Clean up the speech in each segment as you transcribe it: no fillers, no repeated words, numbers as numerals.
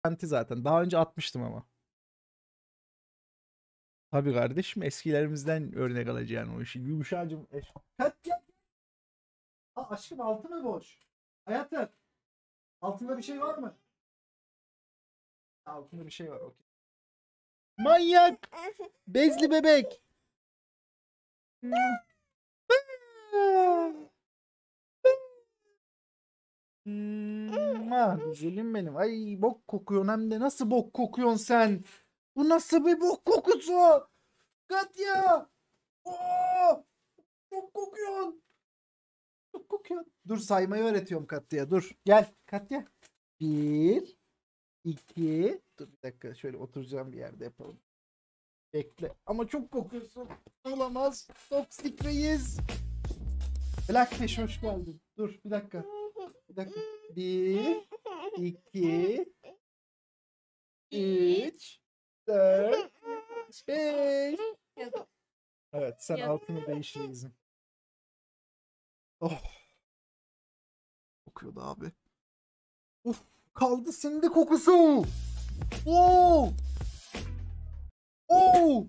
Anti zaten. Daha önce atmıştım ama. Tabii kardeşim, eskilerimizden örnek alacaksın o işi. Yumuşacım. Katya. Aa, aşkım altı mı boş? Hayatım. Altında bir şey var mı? Altında bir şey var. Okey. Manyak. Bezli bebek. Güzelim benim. Ay bok kokuyorsun, hem de nasıl bok kokuyorsun sen? Bu nasıl bir bok kokusu? Katya. Oo! Çok kokuyorsun. Çok kokuyorsun. Dur, saymayı öğretiyorum Katya'ya. Dur. Gel Katya. Bir, iki. Dur bir dakika, şöyle oturacağım bir yerde yapalım. Bekle. Ama çok kokuyorsun. Olamaz. Toksik reis. Blackfish hoş geldin. Dur bir dakika. Bir dakika. Bir, iki, üç, dört, beş. Evet, sen altını değiş reisim. Oh. Kokuyordu abi. Uf, kaldı sindi kokusu. Oo! Oo!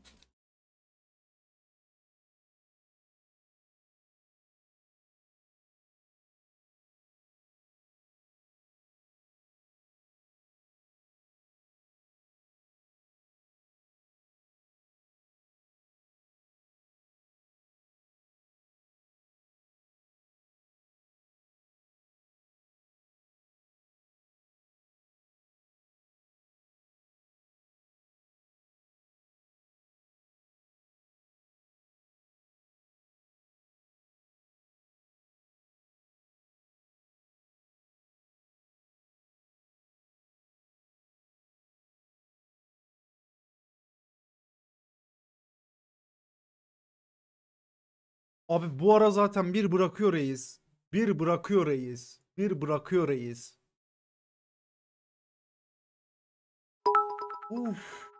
Abi bu ara zaten bir bırakıyor reis. Bir bırakıyor reis. Bir bırakıyor reis. Uf.